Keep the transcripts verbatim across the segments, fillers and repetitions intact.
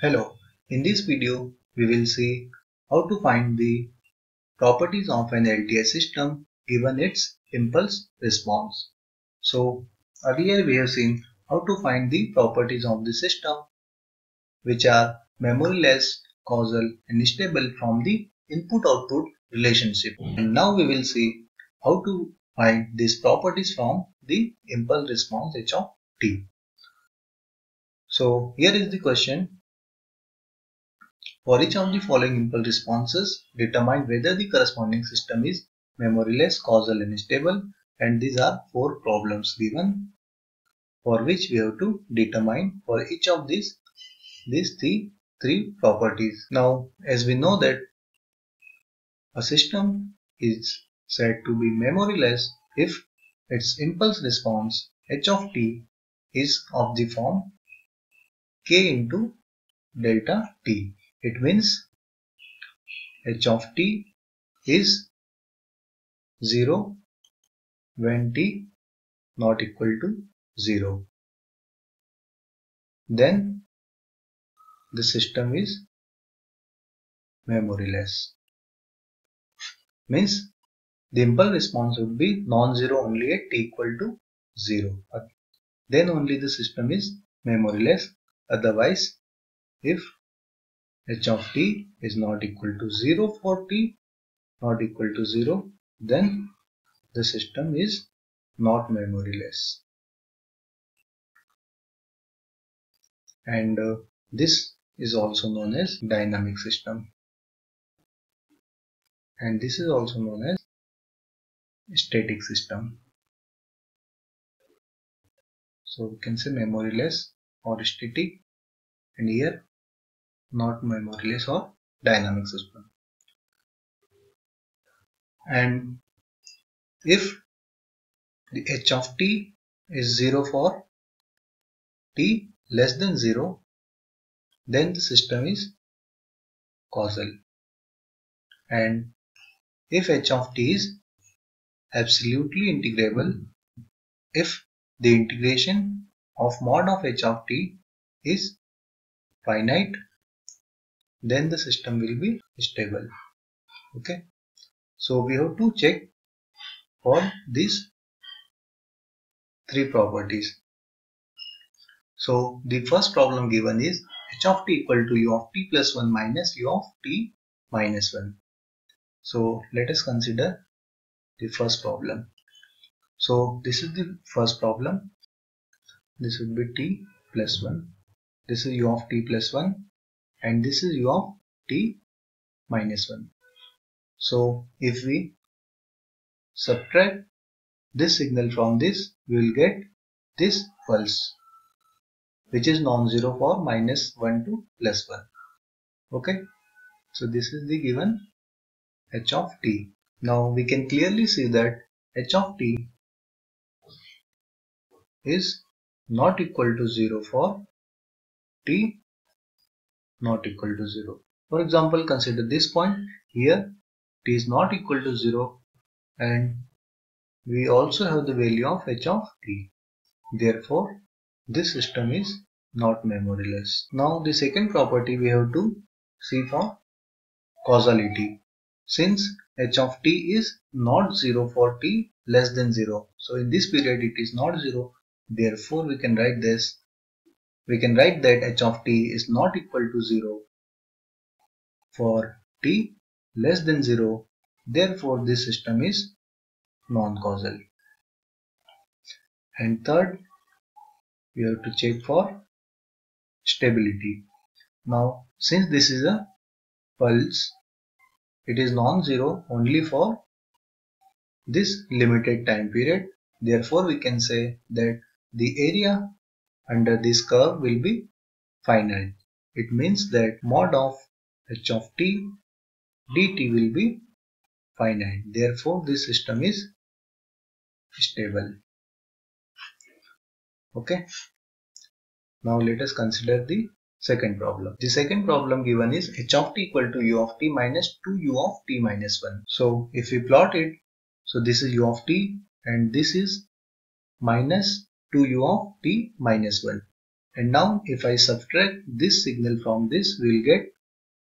Hello, in this video we will see how to find the properties of an L T I system given its impulse response. So earlier we have seen how to find the properties of the system which are memoryless, causal and stable from the input-output relationship. And now we will see how to find these properties from the impulse response h of t. So here is the question. For each of the following impulse responses, determine whether the corresponding system is memoryless, causal and stable, and these are four problems given for which we have to determine for each of these these three three properties. Now, as we know that a system is said to be memoryless if its impulse response h of t is of the form k into delta t. It means h of t is zero when t not equal to zero. Then the system is memoryless. Means the impulse response would be non-zero only at t equal to zero. Then only the system is memoryless. Otherwise, if h of t is not equal to zero for t not equal to zero, then the system is not memoryless. And uh, this is also known as dynamic system. And this is also known as static system. So we can say memoryless or static, and here not memoryless or dynamic system. And if the h of t is zero for t less than zero, then the system is causal. And if h of t is absolutely integrable, if the integration of mod of h of t is finite, then the system will be stable. Okay, so we have to check for these three properties. So the first problem given is h of t equal to u of t plus one minus u of t minus one. So let us consider the first problem. So this is the first problem. This would be t plus one. This is u of t plus one, and this is u of t minus one. So if we subtract this signal from this, we will get this pulse, which is non-zero for minus one to plus one. Okay, so this is the given h of t. Now we can clearly see that h of t is not equal to zero for t not equal to zero. For example, consider this point here. T is not equal to zero, and we also have the value of h of t. Therefore, this system is not memoryless. Now the second property we have to see for causality. Since h of t is not zero for t less than zero, so in this period it is not zero. Therefore, we can write this. We can write that h of t is not equal to zero for t less than zero. Therefore, this system is non-causal. And third, we have to check for stability. Now, since this is a pulse, it is non-zero only for this limited time period. Therefore, we can say that the area under this curve will be finite. It means that mod of h of t dt will be finite. Therefore, this system is stable. Okay. Now let us consider the second problem. The second problem given is h of t equal to u of t minus two u of t minus one. So if we plot it, so this is u of t and this is minus two u of t minus one. And now if I subtract this signal from this, we will get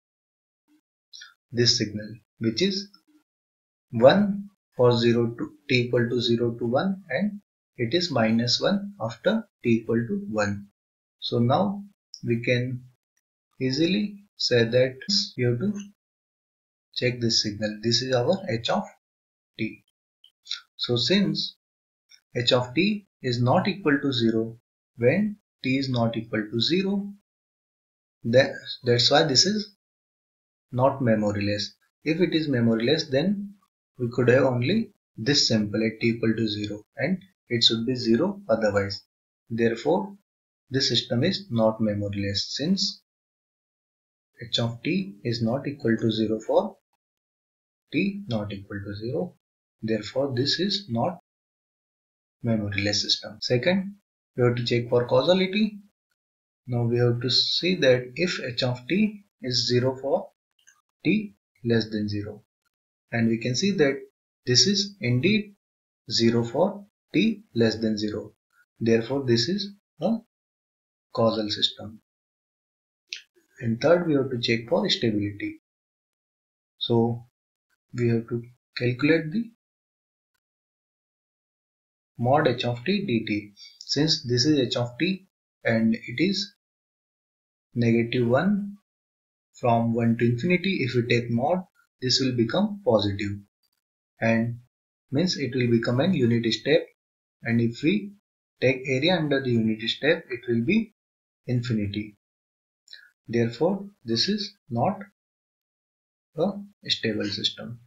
this signal, which is one for zero to t equal to zero to one, and it is minus one after t equal to one. So now we can easily say that we have to check this signal. This is our h of t. So since h of t is not equal to zero when t is not equal to zero, that, that's why this is not memoryless. If it is memoryless, then we could have only this sample at t equal to zero and it should be zero otherwise. Therefore, this system is not memoryless since h of t is not equal to zero for t not equal to zero. Therefore, this is not memoryless system. Second, we have to check for causality. Now we have to see that if h of t is zero for t less than zero, and we can see that this is indeed zero for t less than zero. Therefore, this is a causal system. And third, we have to check for stability. So we have to calculate the mod h of t dt. Since this is h of t and it is negative one from one to infinity, if we take mod, this will become positive and means it will become an unit step, and if we take area under the unit step, it will be infinity. Therefore, this is not a stable system.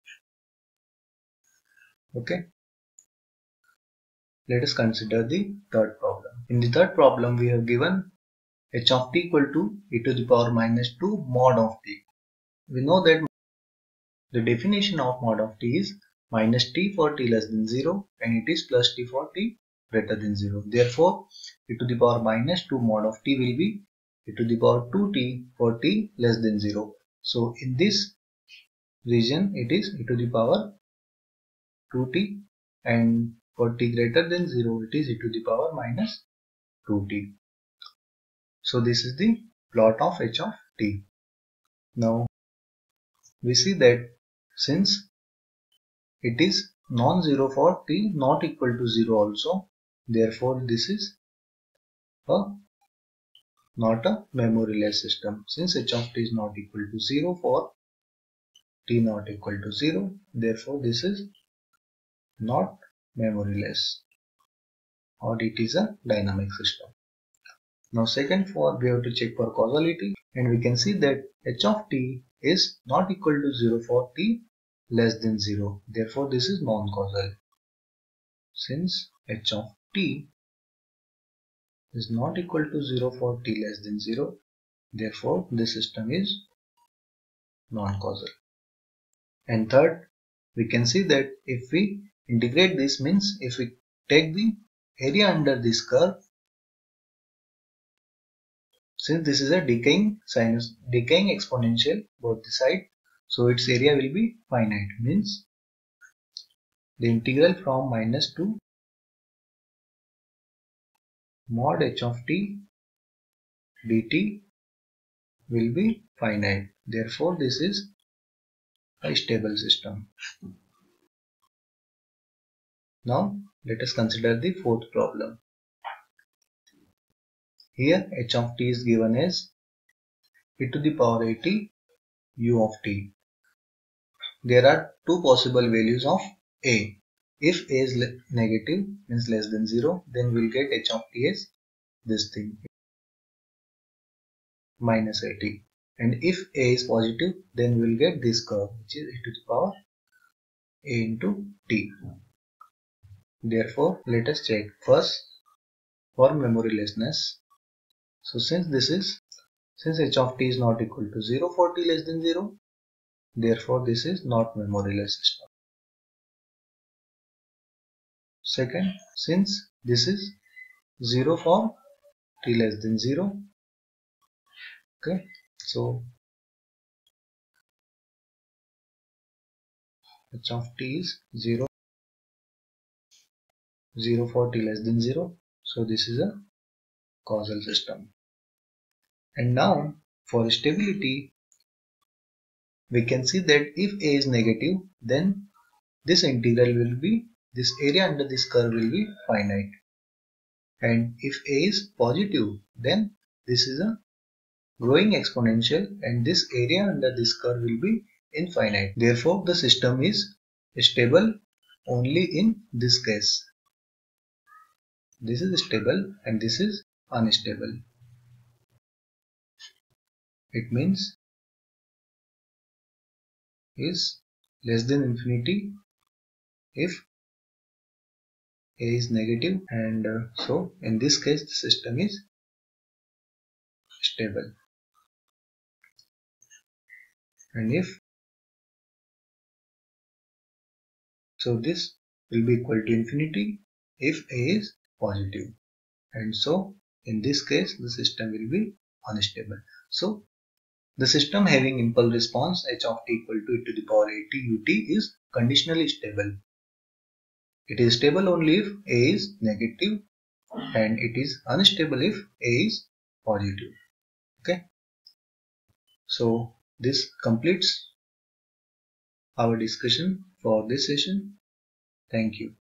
Okay. Let us consider the third problem. In the third problem, we have given h of t equal to e to the power minus two mod of t. We know that the definition of mod of t is minus t for t less than zero and it is plus t for t greater than zero. Therefore, e to the power minus two mod of t will be e to the power two t for t less than zero. So in this region it is e to the power two t, and for t greater than zero it is e to the power minus two t. So this is the plot of h of t. Now we see that since it is non-zero for t not equal to zero also, therefore this is a not a memoryless system. Since h of t is not equal to zero for t not equal to zero, therefore this is not memoryless, or it is a dynamic system. Now second, for we have to check for causality, and we can see that h of t is not equal to zero for t less than zero. Therefore this is non-causal. Since h of t is not equal to zero for t less than zero, therefore this system is non-causal. And third, we can see that if we integrate this, means if we take the area under this curve, since this is a decaying sinus, decaying exponential both the side, so its area will be finite, means the integral from minus to mod h of t dt will be finite. Therefore this is a stable system. Now let us consider the fourth problem. Here h of t is given as e to the power eighty u of t. There are two possible values of a. If a is negative, means less than zero, then we'll get h of t as this thing, minus eighty. And if a is positive, then we'll get this curve, which is e to the power a into t. Therefore, let us check first for memorylessness. So since this is, since h of t is not equal to zero for t less than zero, therefore this is not memoryless system. Second, since this is zero for t less than zero, okay, so h of t is zero, zero for t less than zero, so this is a causal system. And now for stability, we can see that if A is negative, then this integral will be, this area under this curve will be finite. And if A is positive, then this is a growing exponential and this area under this curve will be infinite. Therefore, the system is stable only in this case. This is stable and this is unstable. It means is less than infinity if A is negative, and uh, so in this case the system is stable. And if so, this will be equal to infinity if A is positive, and so in this case the system will be unstable. So the system having impulse response h of t equal to e to the power at ut is conditionally stable. It is stable only if A is negative and it is unstable if A is positive. Okay. So this completes our discussion for this session. Thank you.